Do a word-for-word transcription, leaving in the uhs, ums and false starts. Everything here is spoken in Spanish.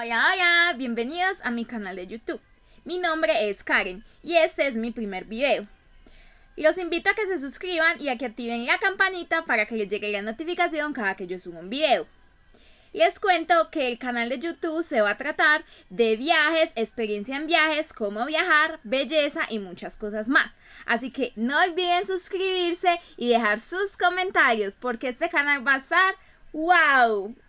Hola, hola, bienvenidos a mi canal de YouTube. Mi nombre es Karen y este es mi primer video. Los invito a que se suscriban y a que activen la campanita para que les llegue la notificación cada que yo suba un video. Les cuento que el canal de YouTube se va a tratar de viajes, experiencia en viajes, cómo viajar, belleza y muchas cosas más. Así que no olviden suscribirse y dejar sus comentarios porque este canal va a estar ¡wow!